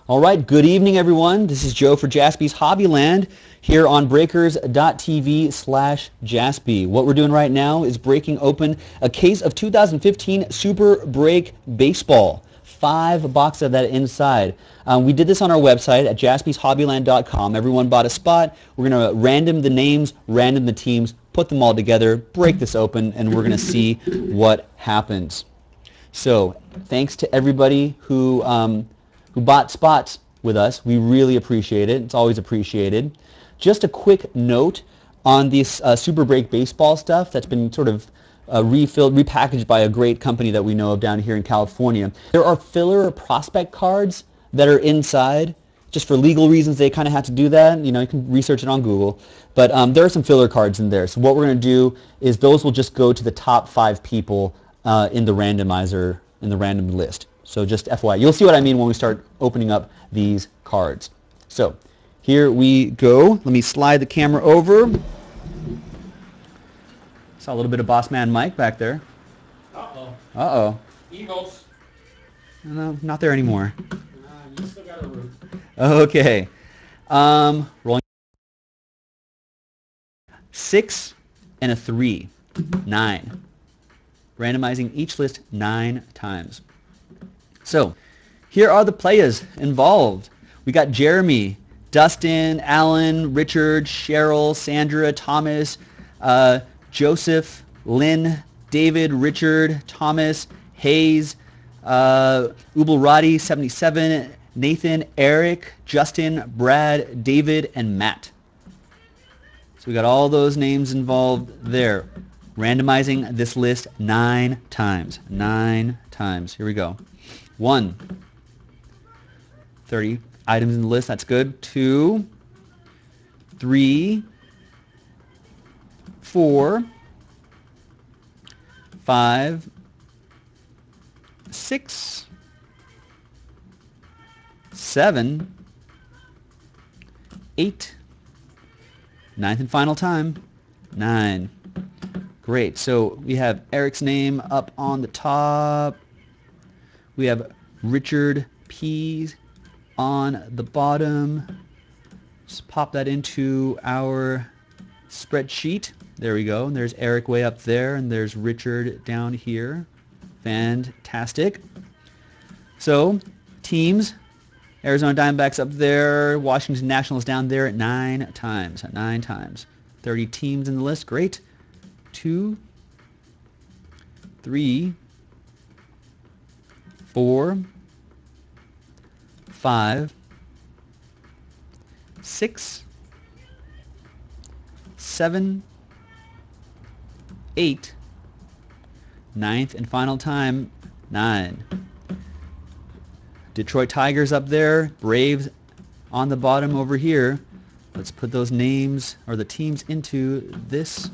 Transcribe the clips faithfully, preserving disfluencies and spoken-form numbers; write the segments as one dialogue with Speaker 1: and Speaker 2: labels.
Speaker 1: All right, good evening, everyone. This is Joe for Jaspy's Hobbyland here on breakers.tv slash Jaspy. What we're doing right now is breaking open a case of two thousand fifteen Super Break Baseball. Five boxes of that inside. Um, we did this on our website at jaspys hobbyland dot com. Everyone bought a spot. We're going to random the names, random the teams, put them all together, break this open, and we're going to see what happens. So thanks to everybody who um, who bought spots with us. We really appreciate it. It's always appreciated. Just a quick note on this uh, Super Break Baseball stuff that's been sort of uh, refilled, repackaged by a great company that we know of down here in California. There are filler prospect cards that are inside. Just for legal reasons, they kind of have to do that. You know, you can research it on Google. But um, there are some filler cards in there. So what we're going to do is those will just go to the top five people uh, in the randomizer, in the random list. So just F Y I. You'll see what I mean when we start opening up these cards. So here we go. Let me slide the camera over. Saw a little bit of Boss Man Mike back there.
Speaker 2: Uh-oh.
Speaker 1: Uh-oh.
Speaker 2: Eagles.
Speaker 1: No, not there anymore.
Speaker 2: Uh, you still got a root.
Speaker 1: Okay. Um, rolling. Six and a three. Nine. Randomizing each list nine times. So, here are the players involved. We got Jeremy, Dustin, Alan, Richard, Cheryl, Sandra, Thomas, uh, Joseph, Lynn, David, Richard, Thomas, Hayes, uh, Ubelradi, seventy-seven, Nathan, Eric, Justin, Brad, David, and Matt. So we got all those names involved there. Randomizing this list nine times. Nine times. Here we go. One. thirty items in the list. That's good. Two. Three. Four. Five. Six. Seven. Eight. Ninth and final time. Nine. Great. So we have Eric's name up on the top. We have Richard P on the bottom. Just pop that into our spreadsheet. There we go. And there's Eric way up there, and there's Richard down here. Fantastic. So, teams. Arizona Diamondbacks up there. Washington Nationals down there at nine times. At nine times. thirty teams in the list. Great. Two. Three. Four. Five. Six. Seven. Eight. Ninth and final time. Nine. Detroit Tigers up there. Braves on the bottom over here. Let's put those names or the teams into this.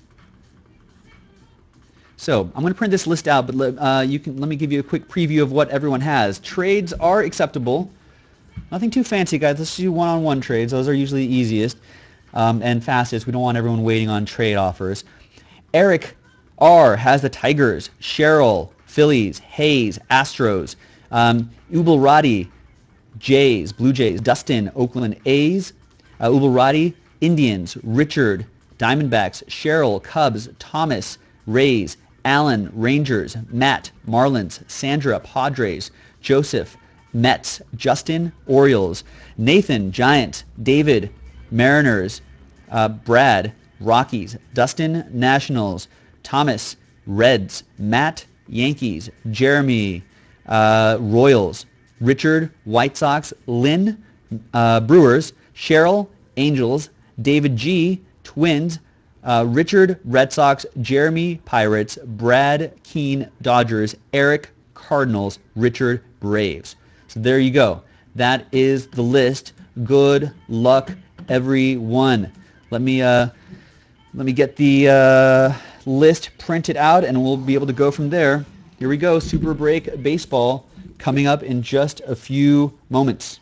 Speaker 1: So I'm going to print this list out, but let, uh, you can let me give you a quick preview of what everyone has. Trades are acceptable. Nothing too fancy, guys. Let's do one-on-one trades. Those are usually the easiest um, and fastest. We don't want everyone waiting on trade offers. Eric R. has the Tigers. Cheryl, Phillies. Hayes, Astros. Um, Ubelradi, Jays, Blue Jays. Dustin, Oakland A's. Uh, Ubelradi, Indians. Richard, Diamondbacks. Cheryl, Cubs. Thomas, Rays. Alan, Rangers. Matt, Marlins. Sandra, Padres. Joseph, Mets. Justin, Orioles. Nathan, Giants. David, Mariners. Uh, Brad, Rockies. Dustin, Nationals. Thomas, Reds. Matt, Yankees. Jeremy, uh, Royals. Richard, White Sox. Lynn, uh, Brewers. Cheryl, Angels. David G, Twins. Uh, Richard, Red Sox. Jeremy, Pirates. Brad, Keene, Dodgers. Eric, Cardinals. Richard, Braves. So there you go. That is the list. Good luck, everyone. Let me uh, let me get the uh, list printed out, and we'll be able to go from there. Here we go. Super Break Baseball coming up in just a few moments.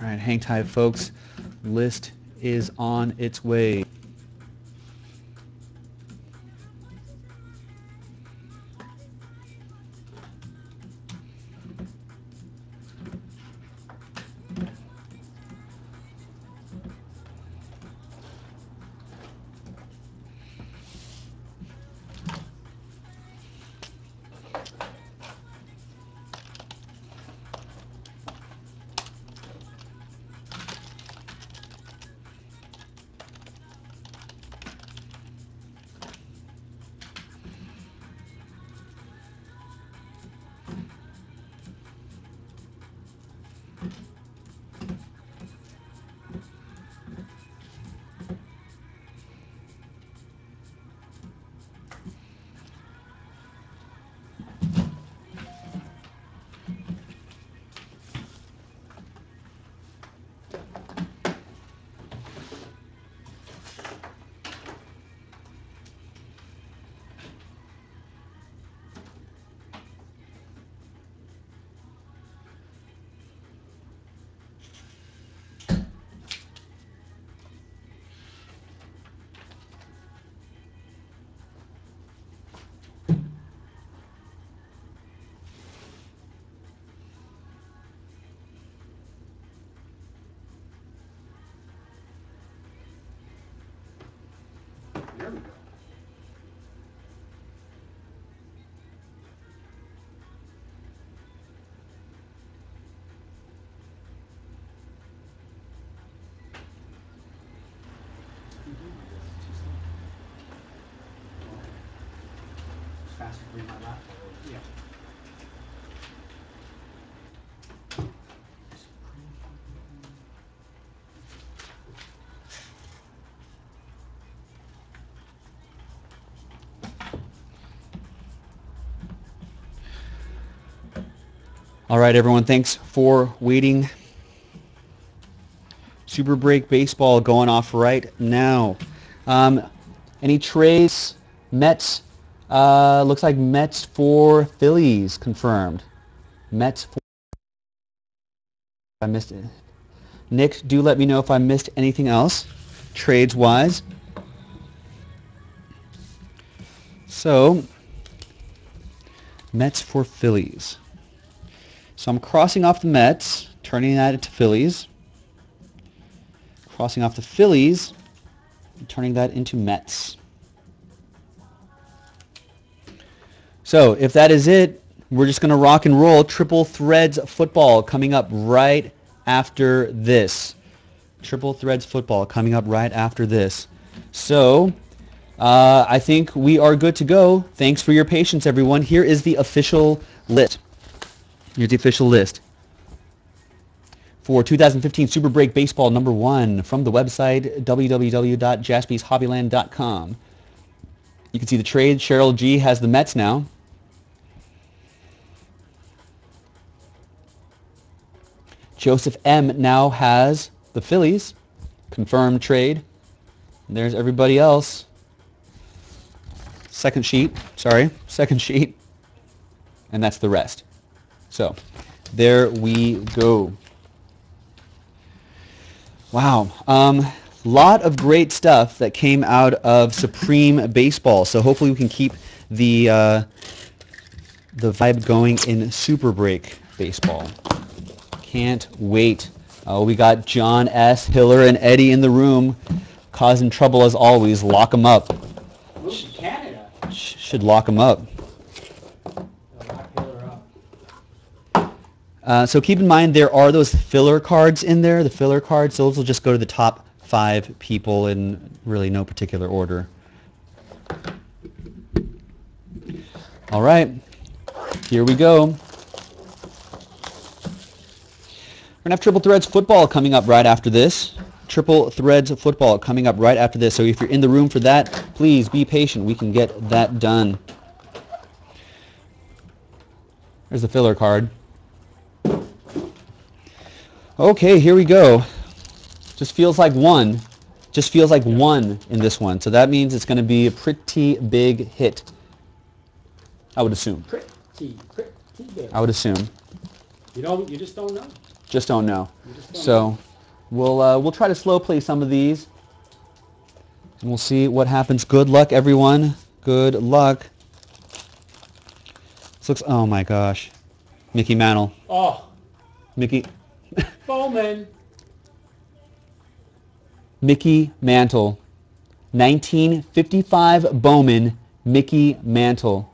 Speaker 1: All right, hang tight, folks. List is on its way.
Speaker 2: There we go. Faster than my laptop. Yeah.
Speaker 1: All right, everyone, thanks for waiting. Super Break Baseball going off right now. Um, any trades? Mets. Uh, looks like Mets for Phillies confirmed. Mets for... I missed it. Nick, do let me know if I missed anything else, trades-wise. So, Mets for Phillies. So I'm crossing off the Mets, turning that into Phillies. Crossing off the Phillies, turning that into Mets. So if that is it, we're just going to rock and roll. Triple Threads Football coming up right after this. Triple Threads Football coming up right after this. So uh, I think we are good to go. Thanks for your patience, everyone. Here is the official list. Here's the official list for two thousand fifteen Super Break Baseball number one from the website w w w dot jaspys hobbyland dot com. You can see the trade. Cheryl G has the Mets now. Joseph M now has the Phillies. Confirmed trade. And there's everybody else. Second sheet. Sorry. Second sheet. And that's the rest. So, there we go. Wow. Um, lot of great stuff that came out of Supreme Baseball. So hopefully we can keep the uh, the vibe going in Super Break Baseball. Can't wait. Uh, we got John S., Hiller, and Eddie in the room, causing trouble as always. Lock them up.
Speaker 2: Move to Canada.
Speaker 1: Sh- should lock them up.
Speaker 2: Lock Hiller up.
Speaker 1: Uh, so keep in mind there are those filler cards in there. The filler cards, those will just go to the top five people in really no particular order. All right, here we go. We're going to have Triple Threads Football coming up right after this. Triple Threads Football coming up right after this. So if you're in the room for that, please be patient. We can get that done. There's the filler card. Okay, here we go. Just feels like one. Just feels like one in this one. So that means it's going to be a pretty big hit. I would assume.
Speaker 2: Pretty, pretty big.
Speaker 1: I would assume.
Speaker 2: You don't. You just don't know.
Speaker 1: Just don't know.
Speaker 2: Just don't
Speaker 1: So
Speaker 2: know.
Speaker 1: we'll uh, we'll try to slow play some of these, and we'll see what happens. Good luck, everyone. Good luck. This looks. Oh my gosh, Mickey Mantle.
Speaker 2: Oh,
Speaker 1: Mickey.
Speaker 2: Bowman.
Speaker 1: Mickey Mantle. nineteen fifty-five Bowman. Mickey Mantle.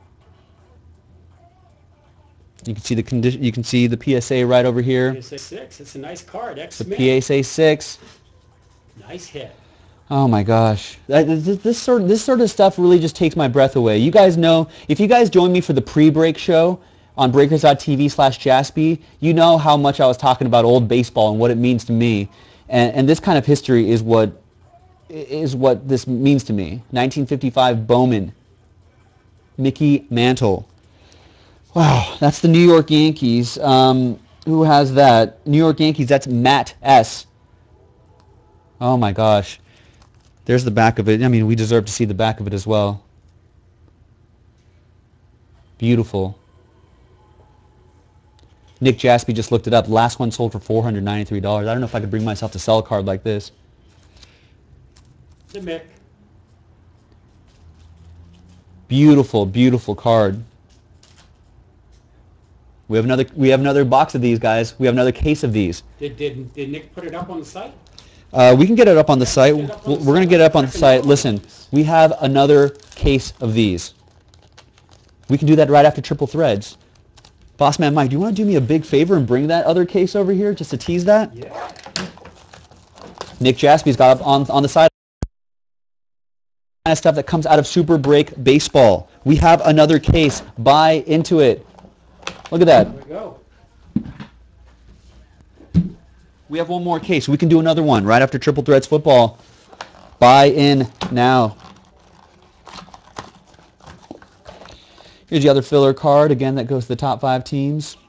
Speaker 1: You can see the condition. You can see the P S A right over here.
Speaker 2: P S A six. It's a nice card. X
Speaker 1: The
Speaker 2: Smith.
Speaker 1: P S A six.
Speaker 2: Nice hit.
Speaker 1: Oh my gosh, that, this, this sort of, this sort of stuff really just takes my breath away. You guys know, if you guys join me for the pre-break show on breakers dot T V slash Jaspy, you know how much I was talking about old baseball and what it means to me, and and this kind of history is what is what this means to me. nineteen fifty-five Bowman. Mickey Mantle. Wow, that's the New York Yankees. Um, who has that? New York Yankees, that's Matt S. Oh my gosh. There's the back of it. I mean, we deserve to see the back of it as well. Beautiful. Nick Jaspy just looked it up. Last one sold for four hundred ninety-three dollars. I don't know if I could bring myself to sell a card like this.
Speaker 2: The Mick.
Speaker 1: Beautiful, beautiful card. We have another. We have another box of these, guys. We have another case of these.
Speaker 2: Did, did, did Nick put it up on the site?
Speaker 1: Uh, we can get it up on the site.
Speaker 2: Get it up on
Speaker 1: We're
Speaker 2: the
Speaker 1: going to
Speaker 2: site.
Speaker 1: get it up on the
Speaker 2: Second
Speaker 1: site.
Speaker 2: one.
Speaker 1: Listen, we have another case of these. We can do that right after Triple Threads. Boss Man Mike, do you want to do me a big favor and bring that other case over here just to tease that?
Speaker 2: Yeah.
Speaker 1: Nick Jaspy's got up on, on the side. Kind of stuff that comes out of Super Break Baseball. We have another case. Buy into it. Look at that.
Speaker 2: There we go.
Speaker 1: We have one more case. We can do another one right after Triple Threads Football. Buy in now. Here's the other filler card, again, that goes to the top five teams.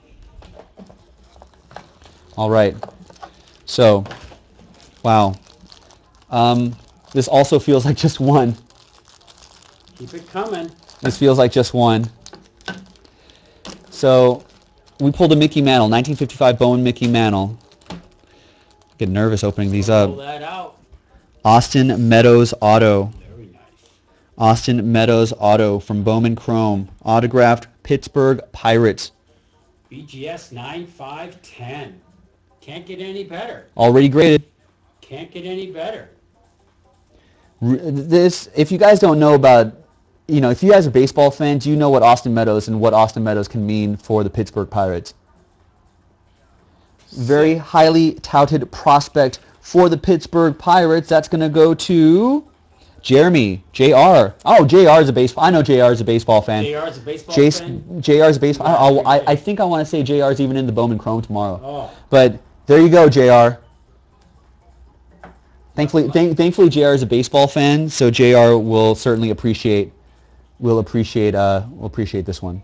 Speaker 1: All right. So, wow. Um, this also feels like just one.
Speaker 2: Keep it coming.
Speaker 1: This feels like just one. So, we pulled a Mickey Mantle, nineteen fifty-five Bowman Mickey Mantle. Get nervous opening these
Speaker 2: Pull
Speaker 1: up.
Speaker 2: that out.
Speaker 1: Austin Meadows Auto.
Speaker 2: Very nice.
Speaker 1: Austin Meadows Auto from Bowman Chrome. Autographed Pittsburgh Pirates.
Speaker 2: B G S nine five ten. Can't get any better.
Speaker 1: Already graded.
Speaker 2: Can't get any better.
Speaker 1: R- This, if you guys don't know about, you know, if you guys are baseball fans, you know what Austin Meadows and what Austin Meadows can mean for the Pittsburgh Pirates. Very highly touted prospect for the Pittsburgh Pirates. That's going to go to Jeremy, J R. Oh, J R is a baseball. I know J R is a baseball fan.
Speaker 2: J R is a baseball
Speaker 1: Jace,
Speaker 2: fan.
Speaker 1: J R is a baseball.
Speaker 2: Yeah,
Speaker 1: I, I,
Speaker 2: okay.
Speaker 1: I think I want to say J R is even in the Bowman Chrome tomorrow.
Speaker 2: Oh.
Speaker 1: But there you go, J R. Thankfully, thank, thankfully, J R is a baseball fan, so J R will certainly appreciate will appreciate uh will appreciate this one.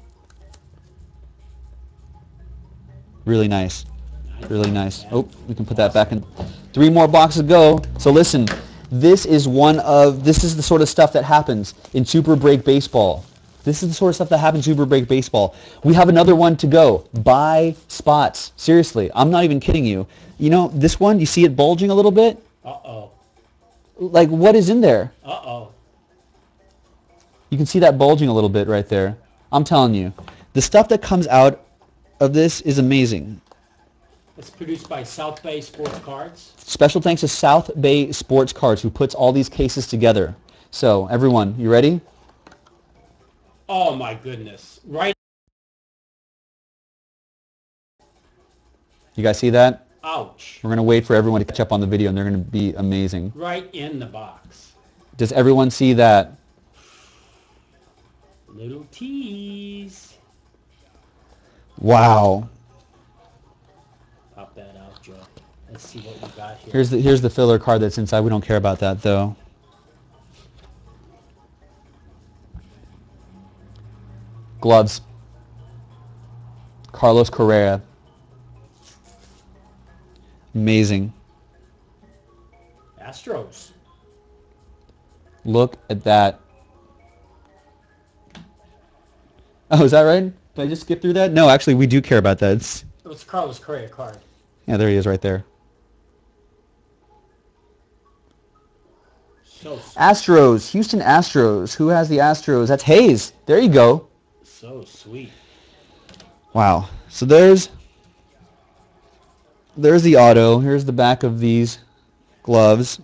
Speaker 1: Really nice, really nice. Oh, we can put that back in. Three more boxes to go. So listen, this is one of this is the sort of stuff that happens in Super Break Baseball. This is the sort of stuff that happens in Super Break Baseball. We have another one to go. Buy spots. Seriously, I'm not even kidding you. You know, this one, you see it bulging a little bit?
Speaker 2: Uh-oh.
Speaker 1: Like, what is in there?
Speaker 2: Uh-oh.
Speaker 1: You can see that bulging a little bit right there. I'm telling you, the stuff that comes out of this is amazing.
Speaker 2: It's produced by South Bay Sports Cards.
Speaker 1: Special thanks to South Bay Sports Cards, who puts all these cases together. So, everyone, you ready?
Speaker 2: Oh, my goodness. Right.
Speaker 1: You guys see that?
Speaker 2: Ouch.
Speaker 1: We're going to wait for everyone to catch up on the video, and they're going to be amazing.
Speaker 2: Right in the box.
Speaker 1: Does everyone see that?
Speaker 2: Little tease.
Speaker 1: Wow.
Speaker 2: Pop that out, Joe. Let's see what we got here.
Speaker 1: Here's the, here's the filler card that's inside. We don't care about that, though. Gloves. Carlos Correa. Amazing.
Speaker 2: Astros.
Speaker 1: Look at that. Oh, is that right? Did I just skip through that? No, actually, we do care about that. It's,
Speaker 2: It was Carlos Correa card.
Speaker 1: Yeah, there he is right there.
Speaker 2: So sweet.
Speaker 1: Astros, Houston Astros. Who has the Astros? That's Hayes. There you go.
Speaker 2: So sweet.
Speaker 1: Wow. So there's there's the auto. Here's the back of these gloves.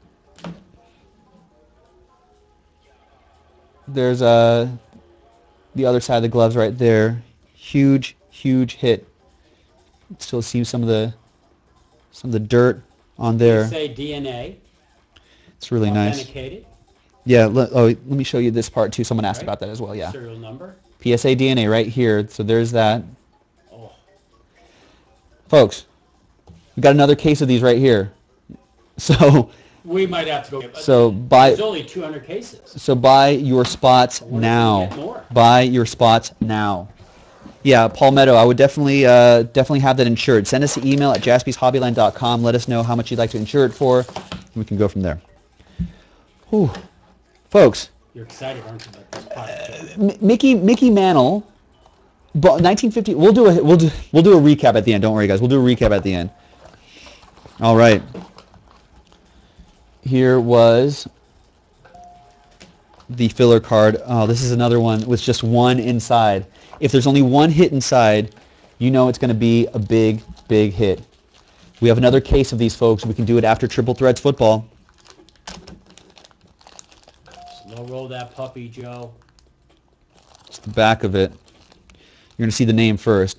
Speaker 1: There's uh the other side of the gloves right there. Huge, huge hit. Still see some of the some of the dirt on there.
Speaker 2: Say D N A.
Speaker 1: It's really nice.
Speaker 2: Authenticated.
Speaker 1: Yeah. Let, oh, let me show you this part too. Someone asked
Speaker 2: Right.
Speaker 1: about that as well. Yeah.
Speaker 2: Serial number.
Speaker 1: P S A D N A right here. So there's that.
Speaker 2: Oh.
Speaker 1: Folks, we got another case of these right here. So
Speaker 2: We might have to go.
Speaker 1: so buy
Speaker 2: There's only two hundred cases.
Speaker 1: so buy your spots
Speaker 2: What if we
Speaker 1: now.
Speaker 2: get more?
Speaker 1: Buy your spots now. Yeah, Palmetto, I would definitely uh, definitely have that insured. Send us an email at jaspys hobbyland dot com. Let us know how much you'd like to insure it for, and we can go from there. Whew. Folks,
Speaker 2: You're excited, aren't you, about this product?
Speaker 1: M- Mickey Mickey Mantle, bu- nineteen fifty. We'll do a we'll do we'll do a recap at the end. Don't worry, guys. We'll do a recap at the end. All right. Here was the filler card. Oh, this is another one with just one inside. If there's only one hit inside, you know it's going to be a big, big hit. We have another case of these, folks. We can do it after Triple Threads football.
Speaker 2: Slow roll that puppy, Joe.
Speaker 1: It's the back of it. You're going to see the name first.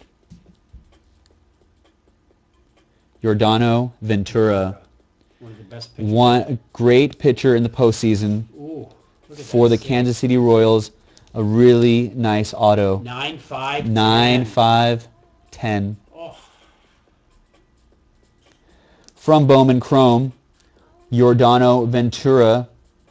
Speaker 1: Giordano Ventura.
Speaker 2: One of the best pitchers.
Speaker 1: One great pitcher in the postseason
Speaker 2: Ooh, look at
Speaker 1: for
Speaker 2: that
Speaker 1: the
Speaker 2: save.
Speaker 1: Kansas City Royals. A really nice auto.
Speaker 2: Nine five.
Speaker 1: Nine,
Speaker 2: ten.
Speaker 1: five, ten.
Speaker 2: Oh,
Speaker 1: From Bowman Chrome, Giordano Ventura.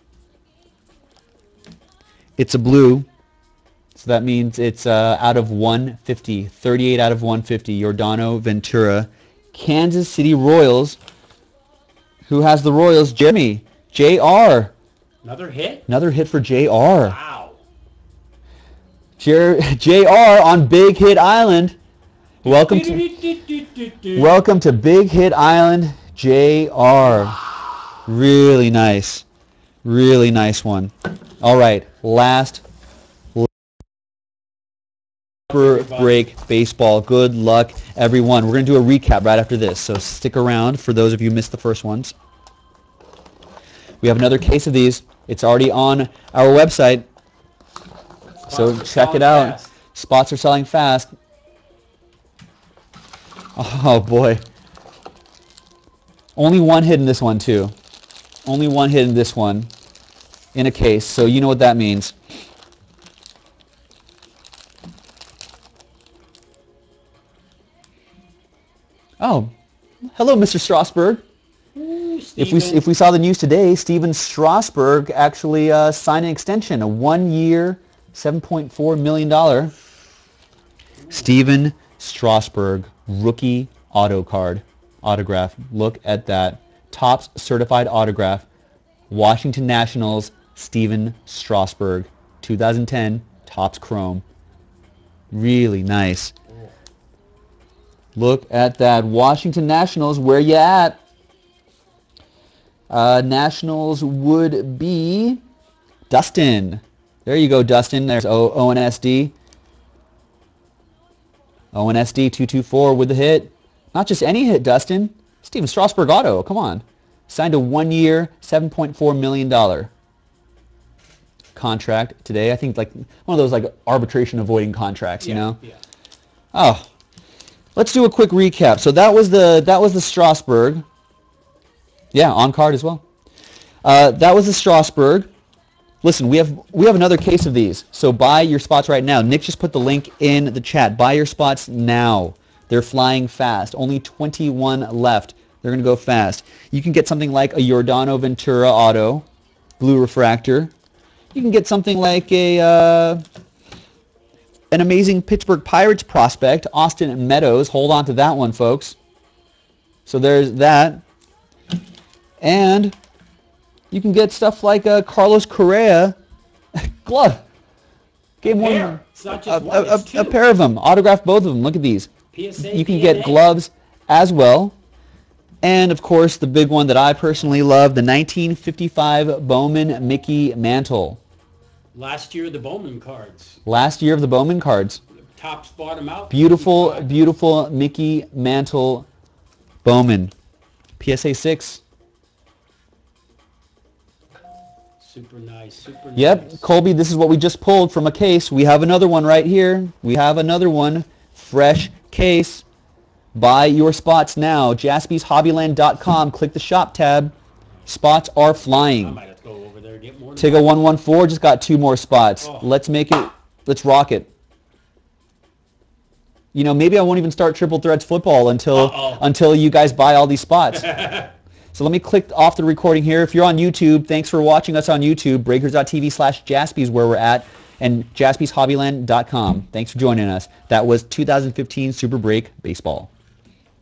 Speaker 1: It's a blue, so that means it's uh, out of one fifty. thirty-eight out of one fifty. Giordano Ventura. Kansas City Royals. Who has the Royals? Jeremy. J R.
Speaker 2: another hit.
Speaker 1: Another hit for J R.
Speaker 2: Wow.
Speaker 1: J- JR on Big Hit Island. Welcome to welcome to Big Hit Island, J R. Really nice. Really nice one. All right, last Super Break Baseball. Good luck, everyone. We're going to do a recap right after this, so stick around for those of you who missed the first ones. We have another case of these. It's already on our website, so
Speaker 2: Spots are
Speaker 1: check it
Speaker 2: selling
Speaker 1: out.
Speaker 2: fast.
Speaker 1: Spots are selling fast. Oh, boy. Only one hit in this one, too. Only one hit in this one in a case, so you know what that means. Oh, hello, Mister Strasburg.
Speaker 2: Ooh,
Speaker 1: If we
Speaker 2: Steven.
Speaker 1: if we saw the news today, Steven Strasburg actually uh, signed an extension, a one-year, seven point four million dollars. Steven Strasburg, rookie auto card, autograph. Look at that. Topps certified autograph. Washington Nationals, Steven Strasburg, two thousand ten, Topps Chrome. Really nice. Look at that. Washington Nationals, where you at? Uh, Nationals would be Dustin. There you go, Dustin. There's o- ONSD. ONSD two two four with the hit. Not just any hit, Dustin. Steven Strasburg auto. Come on. Signed a one-year, seven point four million dollars contract today. I think like one of those like arbitration avoiding contracts, you
Speaker 2: Yeah,
Speaker 1: know?
Speaker 2: Yeah.
Speaker 1: Oh. Let's do a quick recap. So that was the that was the Strasburg. Yeah, on card as well. Uh, that was the Strasburg. Listen, we have we have another case of these. So buy your spots right now. Nick just put the link in the chat. Buy your spots now. They're flying fast. Only twenty-one left. They're going to go fast. You can get something like a Giordano Ventura auto, blue refractor. You can get something like a uh, an amazing Pittsburgh Pirates prospect, Austin Meadows. Hold on to that one, folks. So there's that. And you can get stuff like a Carlos Correa glove. Game
Speaker 2: A
Speaker 1: one.
Speaker 2: pair. It's not
Speaker 1: A,
Speaker 2: just one,
Speaker 1: a,
Speaker 2: it's
Speaker 1: a, a
Speaker 2: two.
Speaker 1: pair of them. Autograph both of them. Look at these.
Speaker 2: P S A
Speaker 1: You can
Speaker 2: D N A.
Speaker 1: get gloves as well. And, of course, the big one that I personally love, the nineteen fifty-five Bowman Mickey Mantle.
Speaker 2: Last year, the Bowman cards.
Speaker 1: Last year of the Bowman cards.
Speaker 2: Tops, bottom out.
Speaker 1: Beautiful,
Speaker 2: fifty-five.
Speaker 1: beautiful Mickey Mantle Bowman. P S A six.
Speaker 2: Super nice, super
Speaker 1: Yep,
Speaker 2: nice.
Speaker 1: Colby, this is what we just pulled from a case. We have another one right here. We have another one. Fresh case. Buy your spots now. Jaspys Hobbyland dot com. Click the shop tab. Spots are
Speaker 2: I
Speaker 1: flying.
Speaker 2: might have to go over there and get more.
Speaker 1: Tigga one one four just got two more spots.
Speaker 2: Oh.
Speaker 1: Let's make it, let's rock it. You know, maybe I won't even start Triple Threats football until
Speaker 2: Uh-oh.
Speaker 1: until you guys buy all these spots. So let me click off the recording here. If you're on YouTube, thanks for watching us on YouTube. Breakers dot T V slash Jaspys where we're at, and Jaspys Hobbyland dot com. Thanks for joining us. That was two thousand fifteen Super Break Baseball.